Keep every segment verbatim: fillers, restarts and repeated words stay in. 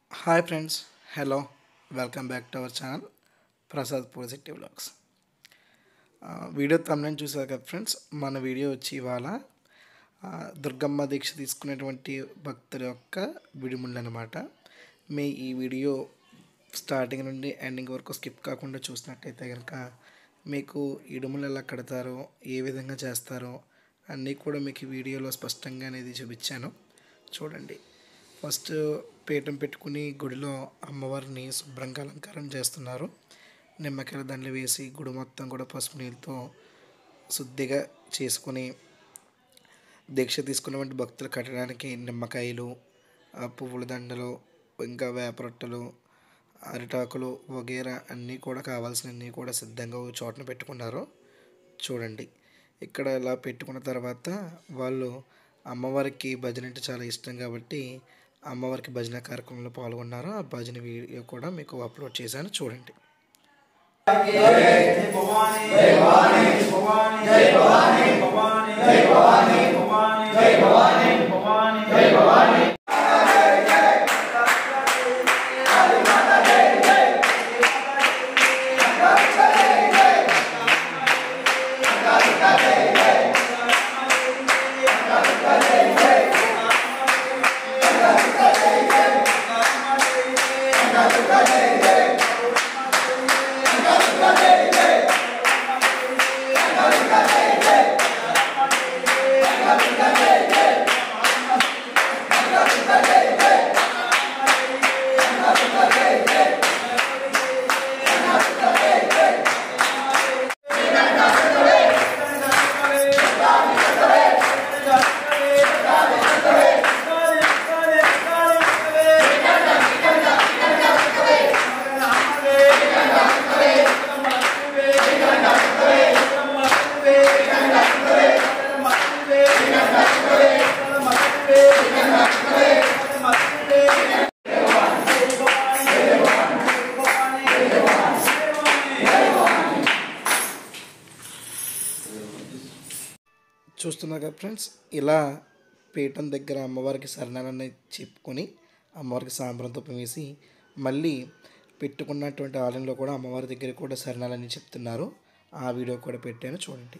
Hi friends, hello, welcome back to our channel Prasad positive vlogs. Video తమ్ముని చూసారు కదా friends. మన వీడియో వచ్చి ఇవాళ ఆ, దుర్గమ్మ దీక్ష తీసుకునేటువంటి భక్తుల యొక్క విడిముళ్ళు అనమాట. మీ ఈ వీడియో స్టార్టింగ్ నుండి ఎండింగ్ వరకు స్కిప్ కాకుండా చూసినట్టయితే కనుక మీకు ఇడుములు ఎలా కడతారో, ఏ విధంగా చేస్తారో అన్నీ కూడా మీకు ఈ వీడియోలో స్పష్టంగా అనేది చూపించాను. చూడండి. ఫస్ట్ పీఠం పెట్టుకుని గుడిలో అమ్మవారిని శుభ్రంగా అలంకారం చేస్తున్నారు. నిమ్మకాయల దండలు వేసి గుడి మొత్తం కూడా పసుపు నీళ్ళతో శుద్ధిగా చేసుకుని దీక్ష తీసుకున్నటువంటి భక్తులు కట్టడానికి నిమ్మకాయలు, పువ్వుల దండలు, ఇంకా వేపరొట్టెలు, అరిటాకులు వగేరా అన్నీ కూడా కావాల్సినవన్నీ కూడా సిద్ధంగా ఒక చోటన పెట్టుకున్నారు. చూడండి. ఇక్కడ ఇలా పెట్టుకున్న తర్వాత వాళ్ళు అమ్మవారికి భజన అంటే చాలా ఇష్టం కాబట్టి అమ్మవారికి భజన కార్యక్రమంలో పాల్గొన్నారు. ఆ భజన వీడియో కూడా మీకు అప్లోడ్ చేశాను, చూడండి. చూస్తున్నారు కదా ఫ్రెండ్స్. ఇలా పీఠం దగ్గర అమ్మవారికి శరణాలని చెప్పుకొని అమ్మవారికి సాంబ్రం తుప్పం వేసి మళ్ళీ పెట్టుకున్నటువంటి ఆలయంలో కూడా అమ్మవారి దగ్గర కూడా శరణాలని చెప్తున్నారు. ఆ వీడియో కూడా పెట్టాను, చూడండి.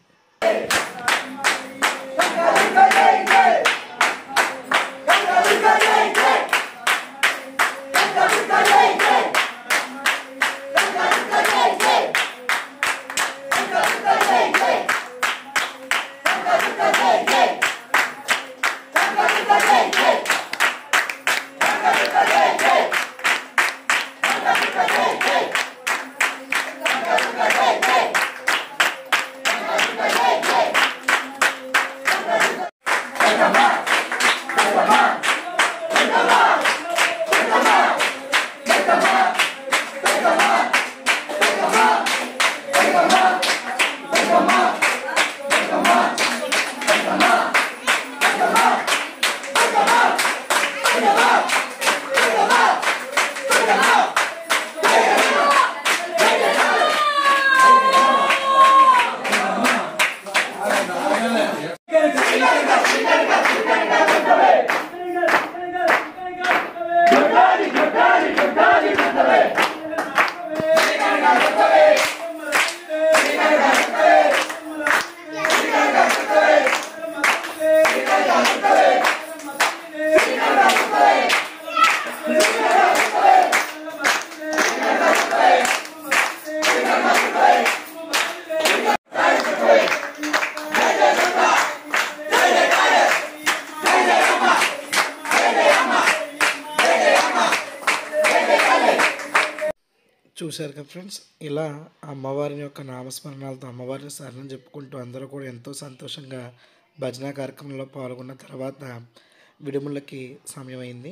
చూశారు కదా ఫ్రెండ్స్. ఇలా అమ్మవారిని యొక్క నామస్మరణాలతో అమ్మవారిని శరణం చెప్పుకుంటూ అందరూ కూడా ఎంతో సంతోషంగా భజన కార్యక్రమంలో పాల్గొన్న తర్వాత విడుములకి సమయం అయింది.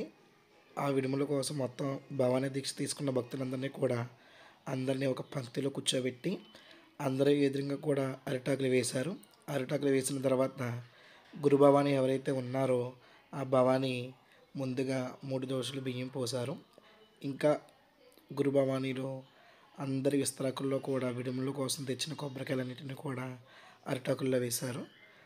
ఆ విడుముల కోసం మొత్తం భవానీ దీక్ష తీసుకున్న భక్తులందరినీ కూడా అందరినీ ఒక పంక్తిలో కూర్చోబెట్టి అందరూ ఎదురుగా కూడా అరిటాకులు వేశారు. అరిటాకులు వేసిన తర్వాత గురు భవానీ ఎవరైతే ఉన్నారో ఆ భవానీ ముందుగా మూడు దోశలు బియ్యం పోశారు. ఇంకా గురు భవానీలో అందరి విస్తరాకుల్లో కూడా విడుముల కోసం తెచ్చిన కొబ్బరికాయలన్నింటినీ కూడా అరిటాకుల్లో వేశారు.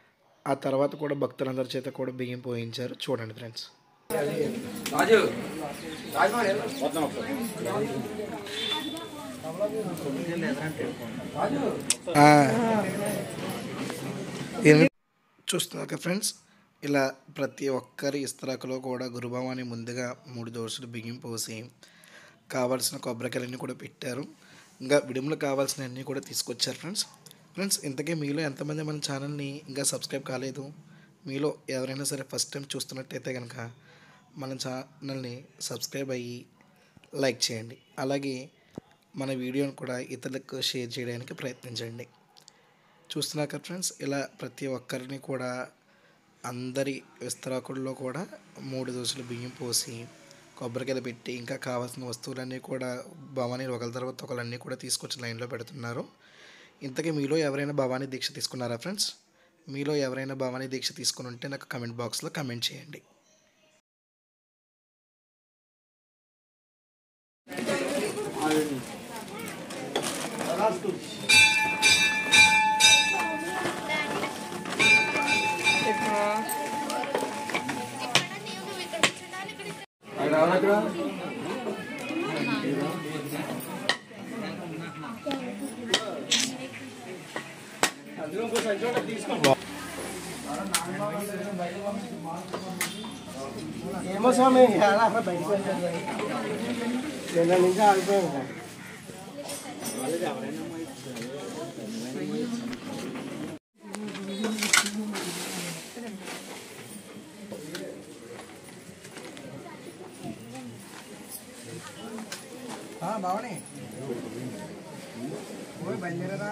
ఆ తర్వాత కూడా భక్తులందరి చేత కూడా బియ్యం పోయించారు. చూడండి ఫ్రెండ్స్. చూస్తున్నారు ఫ్రెండ్స్, ఇలా ప్రతి ఒక్కరి ఇస్తరాకులో కూడా గురుభవాని ముందుగా మూడు దోశలు బియ్యం పోసి కావాల్సిన కొబ్బరికాయలన్నీ కూడా పెట్టారు. ఇంకా విడుములు కావాల్సిన అన్నీ కూడా తీసుకొచ్చారు ఫ్రెండ్స్. ఫ్రెండ్స్ ఇంతకీ మీలో ఎంతమంది మన ఛానల్ని ఇంకా సబ్స్క్రైబ్ కాలేదు? మీలో ఎవరైనా సరే ఫస్ట్ టైం చూస్తున్నట్టయితే కనుక మన ఛానల్ని సబ్స్క్రైబ్ అయ్యి లైక్ చేయండి. అలాగే మన వీడియోని కూడా ఇతరులకు షేర్ చేయడానికి ప్రయత్నించండి. చూస్తున్నారు కదా ఫ్రెండ్స్, ఇలా ప్రతి ఒక్కరిని కూడా అందరి విస్తరాకుల్లో కూడా మూడు దోశలు బియ్యం పోసి కొబ్బరికాయలు పెట్టి ఇంకా కావాల్సిన వస్తువులన్నీ కూడా భవానీ ఒకరి తర్వాత ఒకళ్ళన్నీ కూడా తీసుకొచ్చి లైన్లో పెడుతున్నారు. ఇంతకీ మీలో ఎవరైనా భవానీ దీక్ష తీసుకున్నారా ఫ్రెండ్స్? మీలో ఎవరైనా భవానీ దీక్ష తీసుకుని ఉంటే నాకు కమెంట్ బాక్స్లో కమెంట్ చేయండి. ఏమో స్వామి బయటకు వచ్చారు రెండు నుంచి ఆగిపోయాం. బావని బయలుదేరా.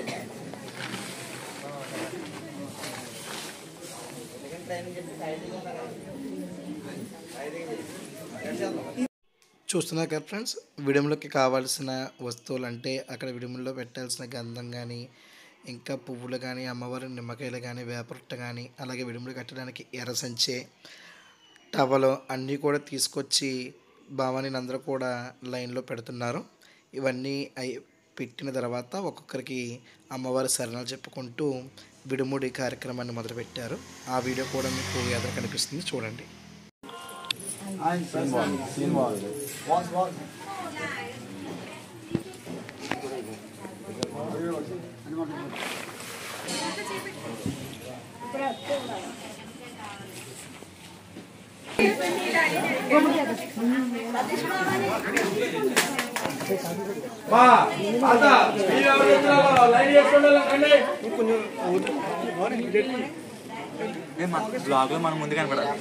చూస్తున్నారు కదా ఫ్రెండ్స్, విడుములకి కావాల్సిన వస్తువులు అంటే అక్కడ విడుముల్లో పెట్టాల్సిన గంధం కానీ ఇంకా పువ్వులు కానీ అమ్మవారి నిమ్మకాయలు కానీ వేపరొట్ట కానీ అలాగే విడుములు కట్టడానికి ఎర్రసంచే టవలు అన్నీ కూడా తీసుకొచ్చి భవానీని అందరూ కూడా లైన్లో పెడుతున్నారు. ఇవన్నీ అయి పెట్టిన తర్వాత ఒక్కొక్కరికి అమ్మవారి శరణాలు చెప్పుకుంటూ విడుముడి కార్యక్రమాన్ని మొదలుపెట్టారు. ఆ వీడియో కూడా మీకు ఎదురు కనిపిస్తుంది, చూడండి. బ్లాగ్ లో మనం ముందు కనపడాలి,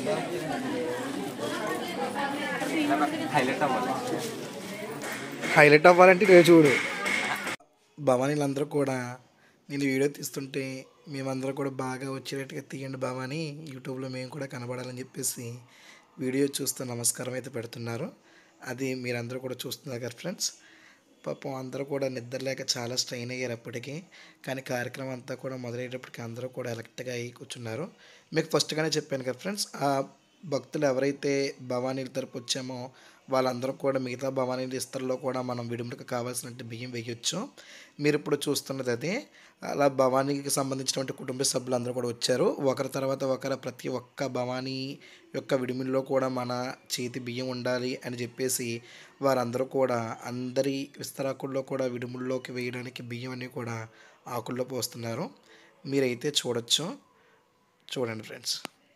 హైలైట్ అవ్వాలి. హైలైట్ అవ్వాలంటే నేను చూడు. భవానీలందరూ కూడా నేను వీడియో తీస్తుంటే మేమందరూ కూడా బాగా వచ్చేటట్టుగా తీయండి భవానీ, యూట్యూబ్లో మేము కూడా కనబడాలని చెప్పేసి వీడియో చూస్తూ నమస్కారం అయితే పెడుతున్నారు. అది మీరందరూ కూడా చూస్తున్నారు కదా ఫ్రెండ్స్. పాపం అందరూ కూడా నిద్రలేక చాలా స్ట్రెయిన్ అయ్యారు అప్పటికి. కానీ కార్యక్రమం అంతా కూడా మొదలయ్యేటప్పటికి అందరూ కూడా ఎలక్ట్గా అయ్యి కూర్చున్నారు. మీకు ఫస్ట్గానే చెప్పాను కదా ఫ్రెండ్స్, ఆ భక్తులు ఎవరైతే భవానీల తరపు వచ్చామో వాళ్ళందరూ కూడా మిగతా భవానీల ఇస్తర్లో కూడా మనం విడుములకు కావాల్సినట్టు బియ్యం వేయొచ్చు. మీరు ఇప్పుడు చూస్తున్నది అదే. అలా భవానీకి సంబంధించినటువంటి కుటుంబ సభ్యులందరూ కూడా వచ్చారు. ఒకరి తర్వాత ఒకరు ప్రతి ఒక్క భవానీ యొక్క విడుముల్లో కూడా మన చేతి బియ్యం ఉండాలి అని చెప్పేసి వారందరూ కూడా అందరి విస్తరాకుల్లో కూడా విడుముల్లోకి వేయడానికి బియ్యం అన్నీ కూడా ఆకుల్లో పోస్తున్నారు. మీరైతే చూడొచ్చు, చూడండి ఫ్రెండ్స్.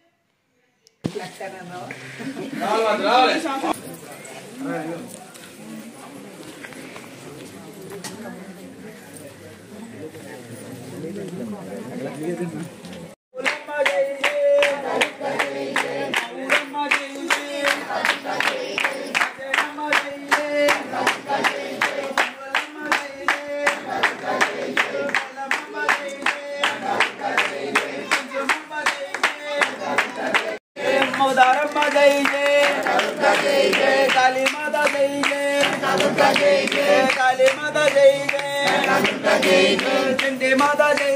काली माता जय जय, काली माता जय जय, चंडी माता जय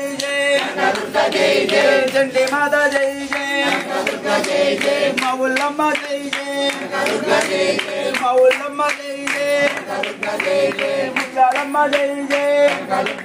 जय, चंडी माता जय जय, माउलम्मा जय जय, माउलम्मा जय जय, मुत्यालम्मा जय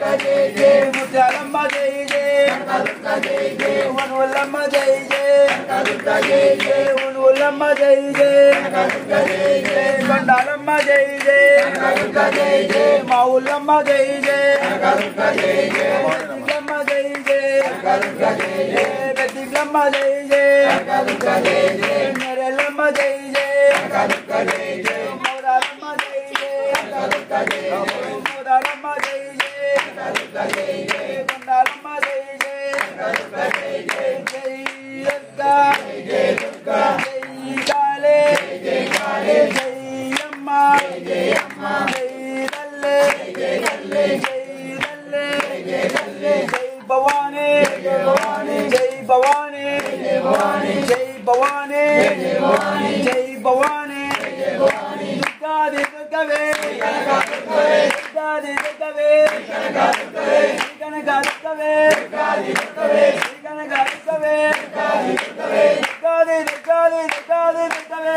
जय, मुत्यालम्मा जय जय, वनवलम्मा जय जय, ఉనులమ్మ జై జై కొండాలమ్మ జై జై మా ఊళ్ళమ్మ జై జై పెద్దిలమ్మ జై జై పెద్దిలమ్మ జై జై నెరలమ్మ జై జై మోరాలమ్మ జై జై మోరాలమ్మ జై జై కొండాలమ్మ జై జై జై దుర్గా జై దుర్గా జై కాళే జై కాళే జై అమ్మ జై అమ్మ జై తల్లే జై తల్లే జై తల్లే జై తల్లే జై భవానీ జై భవానీ జై భవానీ జై భవానీ జై భవానీ జై భవానీ జై భవానీ జై భవానీ దుర్గాది దుర్గవే దుర్గాది దుర్గవే కనక దుర్గవే దుర్గాది దుర్గవే కనక దుర్గవే దుర్గాది దుర్గవే దుర్గాది దుర్గాది దుర్గాది దుర్గవే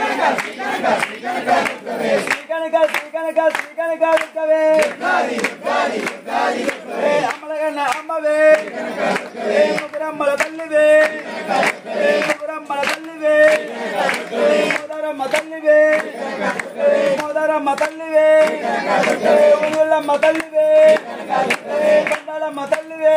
కనక కనక కనక దుర్గవే దుర్గాది దుర్గాది దుర్గాది దుర్గవే అమ్మలగన్న అమ్మవే ముగ్గురమ్మల తల్లివే ముగ్గురమ్మల తల్లివే మోదరమ్మ తల్లివే మోదరమ్మ తల్లివే ఉనులమ్మ తల్లివే కొండాలమ్మ తల్లివే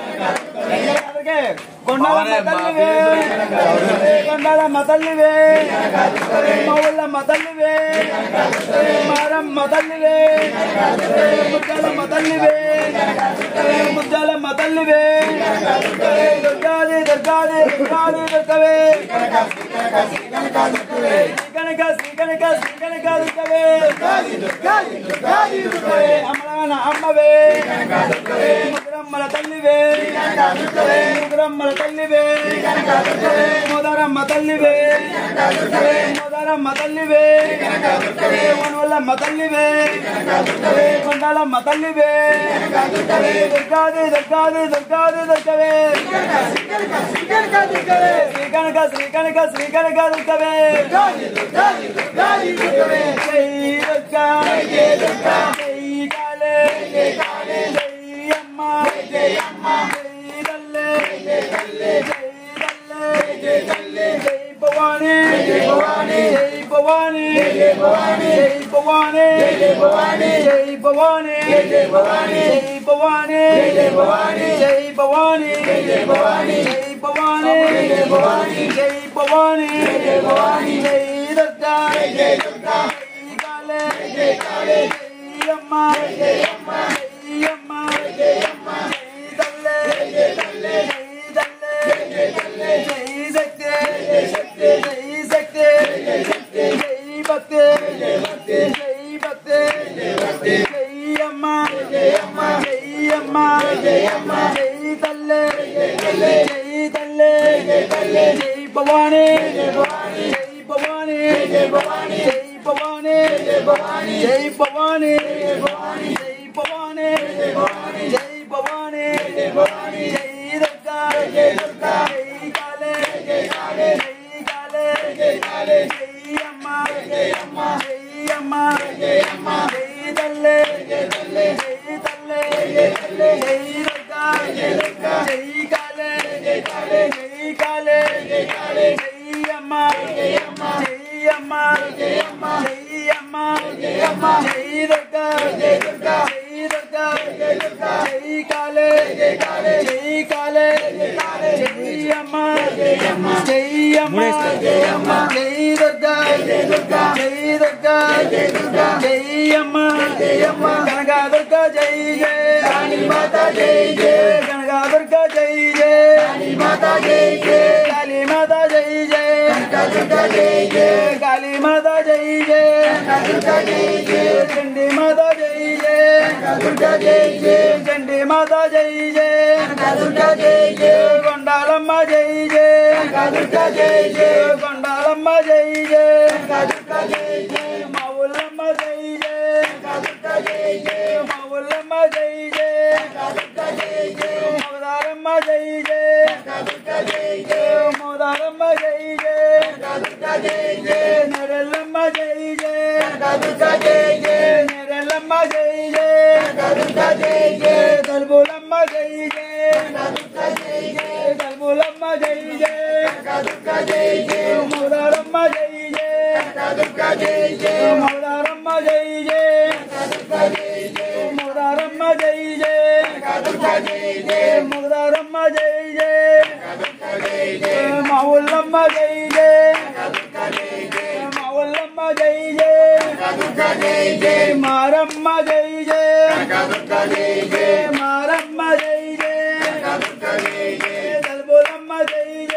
కొండాలమ్మ తల్లివే కొండాలమ్మ తల్లివే మా ఊళ్ళమ్మ తల్లివే మారమ్మ తల్లివే ముద్దాలమ్మ తల్లివే ముద్దాలమ్మ తల్లివే దుర్గాది దుర్గాది దుర్గాది దుర్గవే కనక కనక కనక దుర్గవే అమ్మలగన్న అమ్మవే ముగ్గురమ్మల తల్లివే ముగ్గురమ్మల తల్లివే మోదరమ్మ తల్లివే మోదరమ్మ తల్లివే ఉనులమ్మ తల్లివే కొండాలమ్మ తల్లివే దుర్గాది దుర్గాది దుర్గాది దుర్గవే శ్రీకనక శ్రీకనక శ్రీకనక దుర్గవే జై దుర్గా జై దుర్గా జై కాళే జై కాళే జై అమ్మ జై అమ్మ జై తల్లే జై తల్లే జై తల్లే జై తల్లే జై భవానీ జై భవానీ జై భవానీ జై భవానీ జై భవానీ జై భవానీ జై భవానీ జై భవానీ జై భవానీ జై భవానీ జై భవానీ జై భవానీ జై భవానీ జై భవానీ జై భవానీ జై భవానీ జై దుర్గా జై దుర్గా జై కాళే జై కాళే జై అమ్మ జై అమ్మ జై అమ్మ జై అమ్మ జై తల్లే జై తల్లే జై తల్లే జై శక్తి జై శక్తి జై శక్తి జై శక్తి జై భక్తి జై భక్తి జై భక్తి జై భక్తి జై అమ్మ జై అమ్మ జై అమ్మ జై అమ్మ జై తల్లే జై తల్లే జై తల్లే జై తల్లే జై భవానీ జై భవానీ జై భవానీ జై భవానీ జై భవానీ జై భవానీ జై భవానీ జై భవానీ జై భవానీ జై భవానీ జై భవానీ జై భవానీ జై దుర్గా జై దుర్గా జై కాళే జై కాళే జై కాళే జై కాళే జై అమ్మ జై అమ్మ జై అమ్మ జై అమ్మ జై తల్లే జై తల్లే జై తల్లే జై తల్లే జై దుర్గా జై దుర్గా జై కాళే జై కాళే జై కాళే జై కాళే జై అమ్మ జై అమ్మ జై అమ్మ జై అమ్మ జై అమ్మ జై అమ్మ జై దుర్గా జై దుర్గా జై దుర్గా జై దుర్గా జై కాళే జై కాళే జై కాళే జై కాళే జై అమ్మ జై అమ్మ జై అమ్మ జై అమ్మ జై దుర్గా జై దుర్గా జై దుర్గా జై దుర్గా జై అమ్మ జై అమ్మ కనక దుర్గా జై జై రాణి మాత జై జై కనక దుర్గా జై జై రాణి మాత జై జై కాళీ మాత జై జై కనక దుర్గా జై జై కాళీ మాత జై జై కనక దుర్గా జై జై చండీ మాత జై జై కనక దుర్గా జై జై చండీ మాత జై జై కనక దుర్గా జై జై కొండాలమ్మ జై జై కనక దుర్గా జై జై కొండాలమ్మ జై జై కనక దుర్గా జై జై మా ఊళ్ళమ్మ జై జై కనక దుర్గా జై జై మా ఊళ్ళమ్మ జై జై కనక దుర్గా జై జై మోదారమ్మ జై జై కనక దుర్గా జై జై మోదారమ్మ జై జై కనక దుర్గా జై జై నెరలమ్మ జై జై కనక దుర్గా జై జై నెరలమ్మ జై జై కనక దుర్గా జై జై తల్బులమ్మ జై జై కనక దుర్గా జై జై తల్బులమ్మ జై జై కనక దుర్గా జై జై మౌలారమ్మ జై జై దుర్గా జై జై మౌలారమ్మ జై జై దుర్గా జై జై మౌలారమ్మ జై జై దుర్గా జై జై మౌలారమ్మ జై జై దుర్గా జై జై మౌలమ్మ జై జై దుర్గా జై జై మౌలమ్మ జై జై దుర్గా జై జై మారమ్మ జై జై దుర్గా జై జై మారమ్మ జై జై దుర్గా జై జై దల్బోలమ్మ జై జై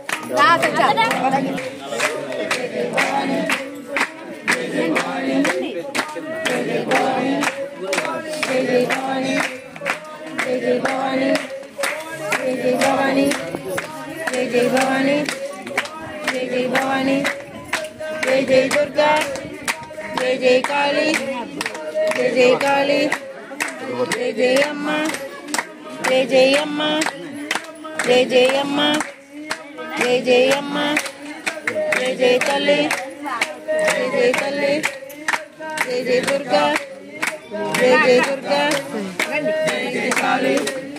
जय जय दुर्गा जय जय काली जय जय काली जय जय अम्मा जय जय अम्मा जय जय अम्मा जय जय अम्मा जय जय तल्ली जय जय तल्ली जय जय दुर्गा जय जय दुर्गा जय जय काली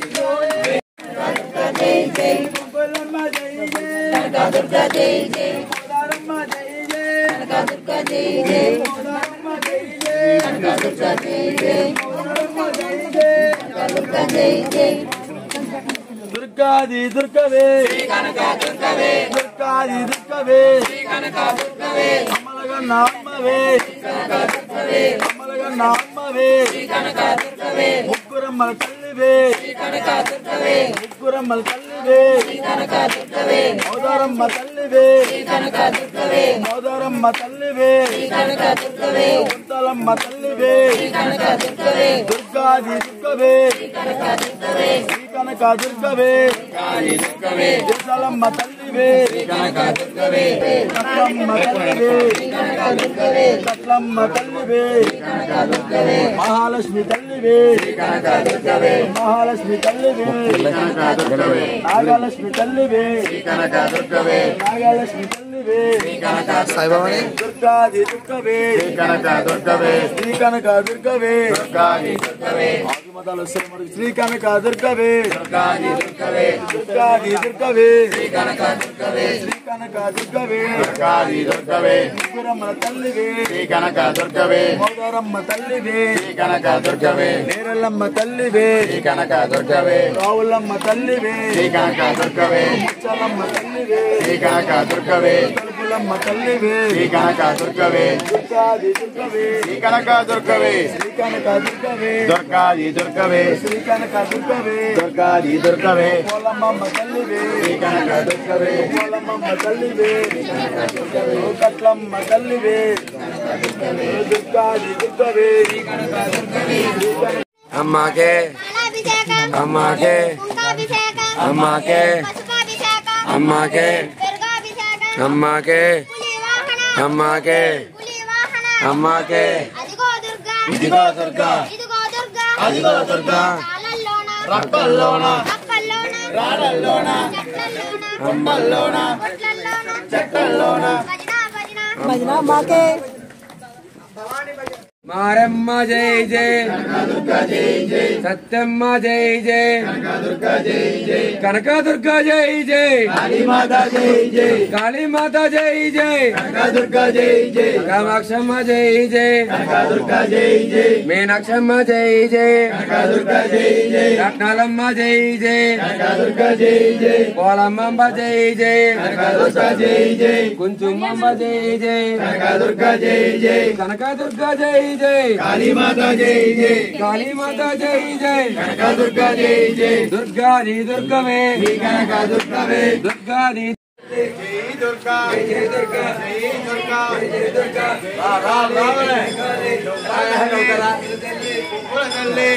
जय जय दुर्गा दुर्गा जय जय दुर्गा दुर्गा जय जय दुर्गा दुर्गा जय जय दुर्गा दुर्गा जय जय దుర్గాది దుర్గవే దుర్గాది దుర్గవే అమ్మలగా నామవే అమ్మలగా నామవే ముగ్గురమ్మల తల్లివే ముగ్గురమ్మల తల్లివే మోదారమ్మ తల్లివే మోదారమ్మ తల్లివే కుంతలమ్మ తల్లివే దుర్గాది దుర్గవే శ్రీ కనక దుర్గవే దుర్గలమ్మ తల్లివే కట్లమ్మ తల్లివే కట్లమ్మ తల్లివే మహాలక్ష్మి తల్లివే మహాలక్ష్మి తల్లివే నాగలక్ష్మి తల్లివే నాగలక్ష్మి తల్లివే సాయిబాబాని దుర్గాది దుర్గవే శ్రీ కనక దుర్గవే ఆదిమతాలు శ్రీ కనక దుర్గవే దుర్గాది దుర్గవే శ్రీ కనక దుర్గవే ముగ్గురమ్మ తల్లివే మోదారమ్మ తల్లివే నేరలమ్మ తల్లివే రావులమ్మ తల్లివే ముచ్చలమ్మ తల్లివే తలుపులమ్మ తల్లివే దుర్గాది దుర్గవే శ్రీ కనక దుర్గవే దుర్గాది దుర్గవే శ్రీ కనక దుర్గవే దుర్గాది దుర్గవే పోలమ్మమ్మ తల్లివే కనక దుర్గవే పోలమ్మమ్మ తల్లివే కట్లమ్మ తల్లివే దుర్గాది దుర్గవే అమ్మకే అమ్మకే అమ్మకే అమ్మకే అమ్మకే అమ్మకే అమ్మకే ఇదిగో దుర్గా అదిగో దుర్గా రప్పల్లోన రాడల్లోన అమ్మల్లోన చెట్టల్లోన भजना माँ के మారమ్మ జై జై సత్యమ్మ జై జై కనకదుర్గ జై జై కాళీమాత జై జై కాళీమాత జై జై కనకదుర్గ జై జై కామాక్షమ్మ జై జై కనకదుర్గ జై జై మీనాక్షమ్మ జై జై కనకదుర్గ జై జై రత్నాలమ్మ జై జై కనకదుర్గ జై జై పోలమ్మమ్మ జై జై కనకదుర్గ జై జై కుంచుమమ్మ జై జై కనకదుర్గ జై జై కనకదుర్గ జై జై కాళీమాత జై జై కాళీమాత జై జై కనకదుర్గ జై జై దుర్గాది దుర్గమే కనకదుర్గవే దుర్గాది జై దుర్గా జై దుర్గా జై దుర్గా జై దుర్గా రా రా రా తల్లి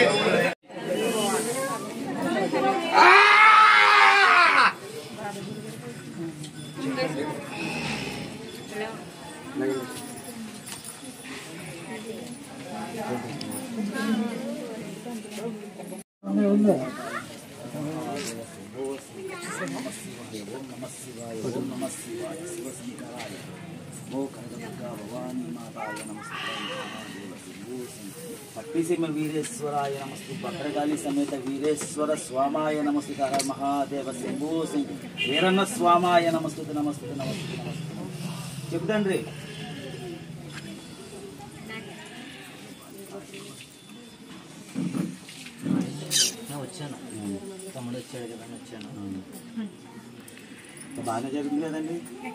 పట్టిసీమ వీరేశ్వరాయ నమస్తే భద్రకాళి సమేత వీరేశ్వర స్వామాయ నమస్తే హర మహాదేవ శంభూ సింగ్ వీరన్న స్వామాయ నమస్తే నమస్తే నమస్తే నమస్తే చెప్తండ్రి. వచ్చాను తమ్ముడు వచ్చాడు కదా వచ్చాను. బాగానే జరుగుతుంది కదండి.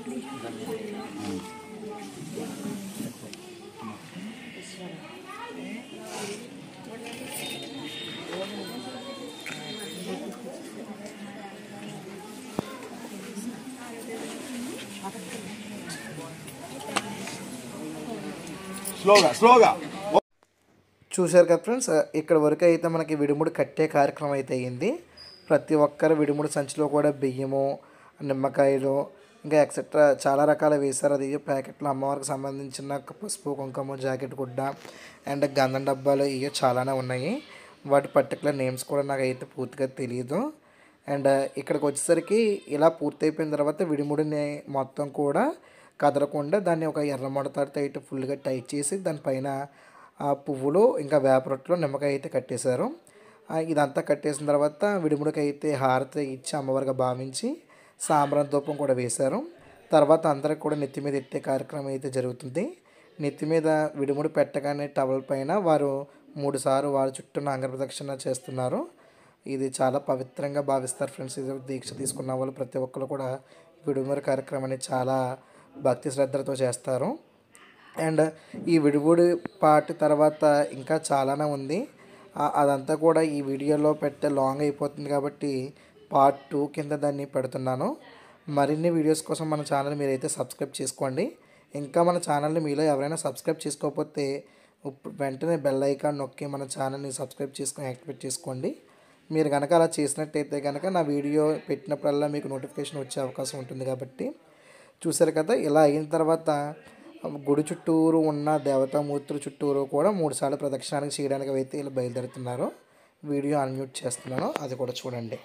స్లోగా స్లోగా చూశారు కదా ఫ్రెండ్స్, ఇక్కడ వరకు అయితే మనకి విడిముడి కట్టే కార్యక్రమం అయితే అయ్యింది. ప్రతి ఒక్కరు విడిముడి సంచిలో కూడా బియ్యము, నిమ్మకాయలు, ఇంకా ఎక్సెట్రా చాలా రకాలు వేశారు. అది ప్యాకెట్లు అమ్మవారికి సంబంధించిన పసుపు, కుంకుమ, జాకెట్ గుడ్డ అండ్ గంధం డబ్బాలు ఇవి చాలానే ఉన్నాయి. వాటి పర్టికులర్ నేమ్స్ కూడా నాకు అయితే పూర్తిగా తెలియదు. అండ్ ఇక్కడికి వచ్చేసరికి ఇలా పూర్తయిపోయిన తర్వాత విడిముడిని మొత్తం కూడా కదలకుండా దాన్ని ఒక ఎర్ర ముడతతో అయితే ఫుల్గా టైట్ చేసి దానిపైన ఆ పువ్వులు ఇంకా వేపరొట్టులో నిమ్మకాయ అయితే కట్టేశారు. ఇదంతా కట్టేసిన తర్వాత విడిముడికి అయితే హారతి ఇచ్చి అమ్మవారిగా భావించి సాంబ్రాణి ధూపం కూడా వేశారు. తర్వాత అందరికి కూడా నెత్తి మీద ఎత్తే కార్యక్రమం అయితే జరుగుతుంది. నెత్తి మీద విడిముడి పెట్టగానే టవల్ పైన వారు మూడు సార్లు వారి చుట్టూ అంగ ప్రదక్షిణ చేస్తున్నారు. ఇది చాలా పవిత్రంగా భావిస్తారు ఫ్రెండ్స్. ఇది దీక్ష తీసుకున్న వాళ్ళు ప్రతి ఒక్కరు కూడా విడిముడి కార్యక్రమాన్ని చాలా భక్తి శ్రద్ధలతో చేస్తారు. అండ్ ఈ విడిముడి పాట తర్వాత ఇంకా చాలానే ఉంది. అదంతా కూడా ఈ వీడియోలో పెట్టే లాంగ్ అయిపోతుంది కాబట్టి పార్ట్ టూ కింద దాన్ని పెడుతున్నాను. మరిన్ని వీడియోస్ కోసం మన ఛానల్ మీరైతే సబ్స్క్రైబ్ చేసుకోండి. ఇంకా మన ఛానల్ని మీలో ఎవరైనా సబ్స్క్రైబ్ చేసుకోకపోతే వెంటనే బెల్ ఐకాన్ నొక్కి మన ఛానల్ని సబ్స్క్రైబ్ చేసుకొని యాక్టివేట్ చేసుకోండి. మీరు కనుక అలా చేసినట్టయితే కనుక నా వీడియో పెట్టినప్పుడల్లా మీకు నోటిఫికేషన్ వచ్చే అవకాశం ఉంటుంది. కాబట్టి చూసారు కదా, ఇలా అయిన తర్వాత గుడి చుట్టూరు ఉన్న దేవతామూర్తుల చుట్టూరు కూడా మూడు సార్లు ప్రదక్షిణానికి చేయడానికి అయితే ఇలా బయలుదేరుతున్నారు. వీడియో అన్మ్యూట్ చేస్తున్నాను, అది కూడా చూడండి.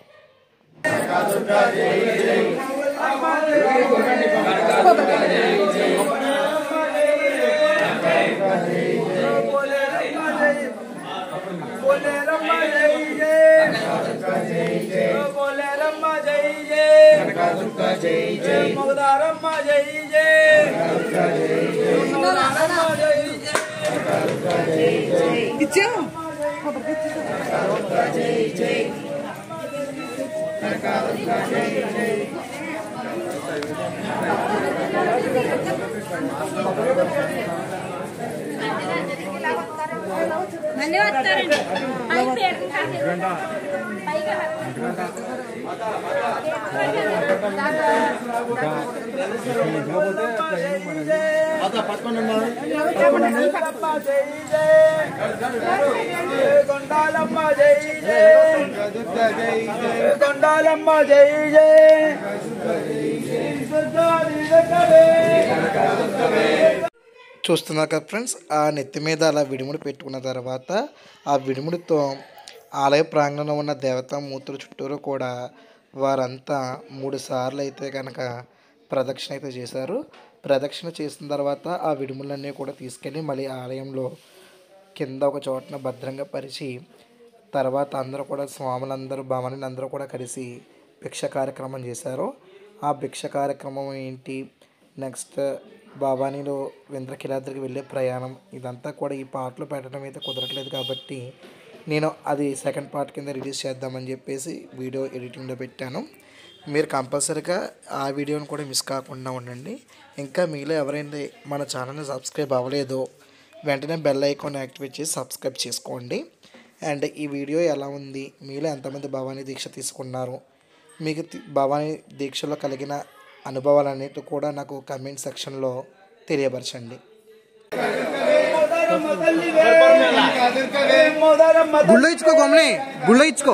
చూస్తున్నారు కదా ఫ్రెండ్స్, ఆ నెత్తి మీద అలా విడిముడి పెట్టుకున్న తర్వాత ఆ విడిముడితో ఆలయ ప్రాంగణంలో ఉన్న దేవతామూర్తుల చుట్టూరు కూడా వారంతా మూడు సార్లు అయితే కనుక ప్రదక్షిణ అయితే చేశారు. ప్రదక్షిణ చేసిన తర్వాత ఆ విడిములన్నీ కూడా తీసుకెళ్ళి మళ్ళీ ఆలయంలో కింద ఒక చోటన భద్రంగా పరిచి తర్వాత అందరూ కూడా స్వాములందరూ భవానీలు అందరూ కూడా కలిసి భిక్ష కార్యక్రమం చేశారు. ఆ భిక్ష కార్యక్రమం ఏంటి, నెక్స్ట్ భవానీలో ఇంద్రకీలాద్రికి వెళ్ళే ప్రయాణం, ఇదంతా కూడా ఈ పార్ట్లో పెట్టడం అయితే కుదరట్లేదు. కాబట్టి నేను అది సెకండ్ పార్ట్ కింద రిలీజ్ చేద్దామని చెప్పేసి వీడియో ఎడిటింగ్లో పెట్టాను. మీరు కంపల్సరీగా ఆ వీడియోని కూడా మిస్ కాకుండా ఉండండి. ఇంకా మీలో ఎవరైనా మన ఛానల్ని సబ్స్క్రైబ్ అవ్వలేదో వెంటనే బెల్ ఐకాన్ యాక్టివేట్ చేసి సబ్స్క్రైబ్ చేసుకోండి. అండ్ ఈ వీడియో ఎలా ఉంది, మీలో ఎంతమంది భవానీ దీక్ష తీసుకున్నారు, మీకు భవానీ దీక్షలో కలిగిన అనుభవాలన్నిటి కూడా నాకు కమెంట్ సెక్షన్లో తెలియపరచండి. గుళ్ళో ఇచ్చుకో గమ్నే గుళ్ళో ఇచ్చుకో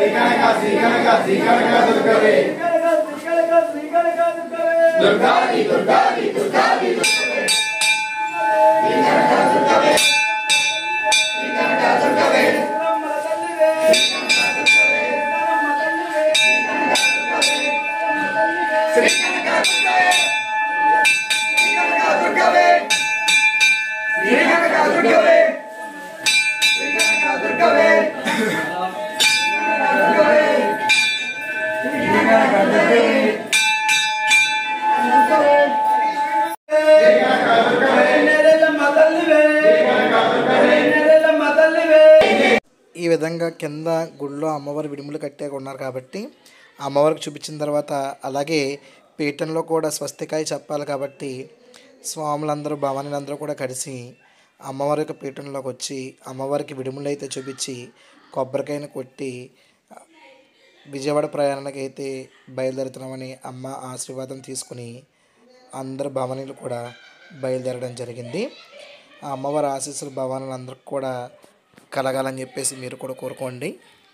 ఈ విధంగా కింద గుడిలో అమ్మవారి విడుములు కట్టాక ఉన్నారు కాబట్టి అమ్మవారికి చూపించిన తర్వాత అలాగే పీఠంలో కూడా స్వస్తికాయ చెప్పాలి కాబట్టి స్వాములందరూ భవానీలందరూ కూడా కలిసి అమ్మవారి యొక్క పీఠంలోకి వచ్చి అమ్మవారికి విడుములు అయితే చూపించి కొబ్బరికాయను కొట్టి విజయవాడ ప్రయాణానికి అయితే బయలుదేరుతున్నామని అమ్మ ఆశీర్వాదం తీసుకుని అందరు భవానీలు కూడా బయలుదేరడం జరిగింది. ఆ అమ్మవారి ఆశీస్సులు భవానీలందరికీ కూడా కలగాలని చెప్పేసి మీరు కూడా కోరుకోండి.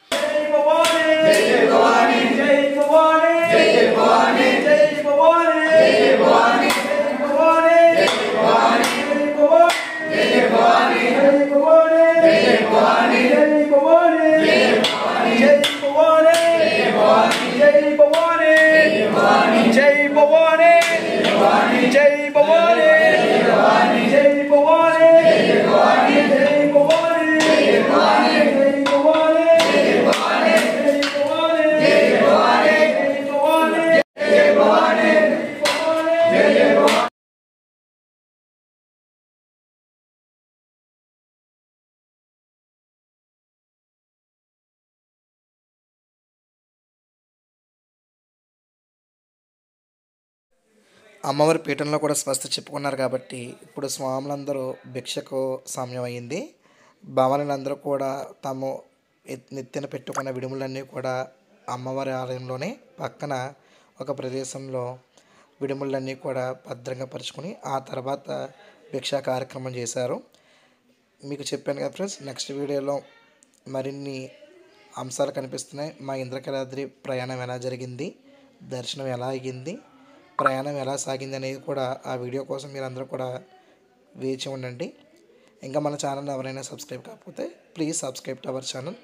అమ్మవారి పీఠంలో కూడా స్వస్తి చెప్పుకున్నారు కాబట్టి ఇప్పుడు స్వాములందరూ భిక్షకు సమయం అయింది. భవానీలందరూ కూడా తాము నెత్తిన పెట్టుకున్న విడుములన్నీ కూడా అమ్మవారి ఆలయంలోనే పక్కన ఒక ప్రదేశంలో విడుములన్నీ కూడా భద్రంగా పరుచుకొని ఆ తర్వాత భిక్షా కార్యక్రమం చేశారు. మీకు చెప్పాను కదా ఫ్రెండ్స్, నెక్స్ట్ వీడియోలో మరిన్ని అంశాలు కనిపిస్తున్నాయి. మా ఇంద్రకీలాద్రి ప్రయాణం ఎలా జరిగింది, దర్శనం ఎలా అయ్యింది, ప్రయాణం ఎలా సాగింది అనేది కూడా ఆ వీడియో కోసం మీరు అందరూ కూడా వేచి ఉండండి. ఇంకా మన ఛానల్ ఎవరైనా సబ్స్క్రైబ్ కాకపోతే please subscribe to our channel.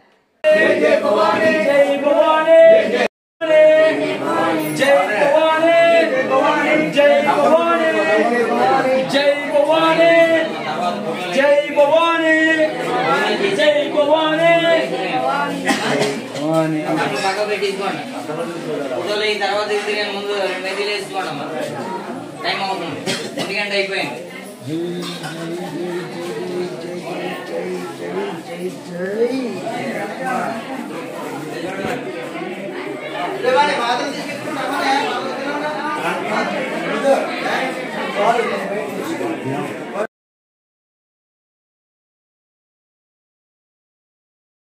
తర్వాత ముందు మెదీలు వేసుకోండి. టైం అవుతుంది, ఎందుకంటే అయిపోయింది.